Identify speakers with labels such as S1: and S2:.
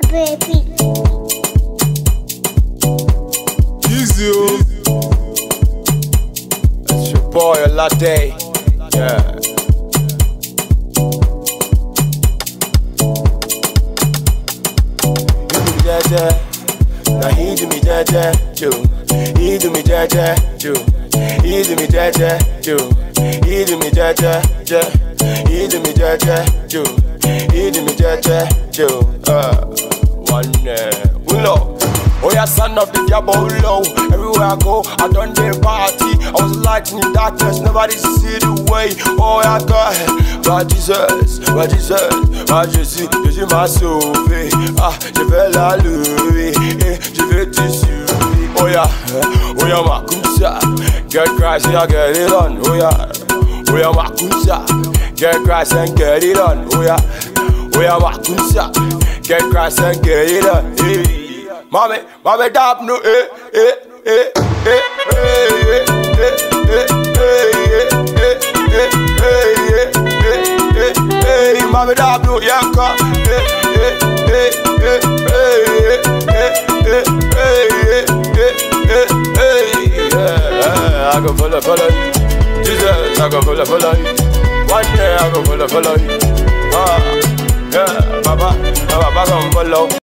S1: Baby.
S2: Easy, it's your boy, a latte. Yeah. Now he do me jaja, Joe. He do me jaja, Joe. He do me jaja, Joe. He do me jaja, Joe. He do me jaja, Joe. He do me jaja, Joe. One we know. Oh yeah, son of the diablo low. Everywhere I go, I done the party. I was light in the darkness, nobody see the way. Oh yeah, God, my Jesus, my Jesus, my Jésus, Jésus m'a sauvé. Ah, je vais la louer, je vais te suivre. Oh yeah, ma kumsa, get Christ and get it on. Oh yeah, ma kumsa, get Christ and get it on. Oh yeah, ma kumsa, get Christ and get it on. Hey. Mame dab no Mame dab no yanka I go follow you. Jesus, I go follow you. One day I go follow you. Yeah, Baba come follow.